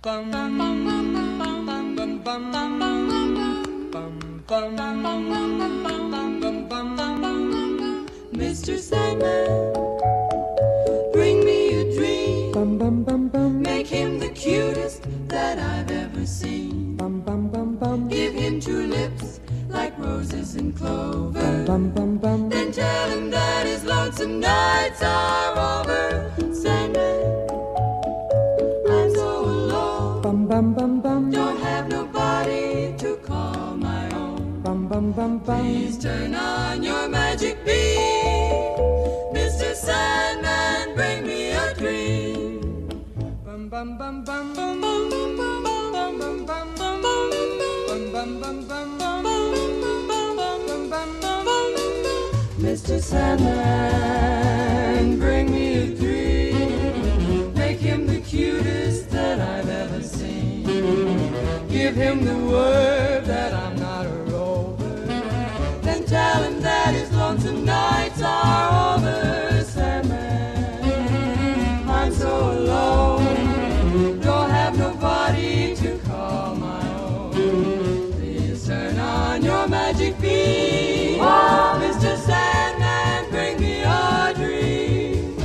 Mr. Sandman, bring me a dream. Make him the cutest that I've ever seen. Give him two lips like roses and clover. Then tell him that his lonesome nights are over. Sandman, I'm so alone. Don't have nobody to call my own. Please turn on your magic beam. Mr. Sandman, bring me a dream. Mr. Sandman, bring me a dream. Make him the cutest that I've ever seen. Give him the word that I'm not a rover. Then tell him that his lonesome nights are over. Sandman, I'm so alone. Don't have nobody to call my own. Please turn on your magic beam. Oh, Mr. Sandman, bring me a dream.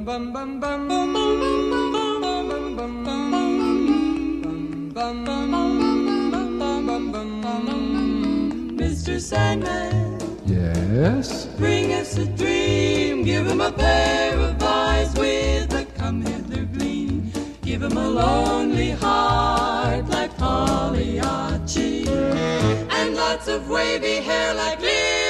Mr. Sandman, yes? bring us a dream. Give him a pair of eyes with a come-hither gleam. Give him a lonely heart like Pagliacci, and lots of wavy hair like Lily.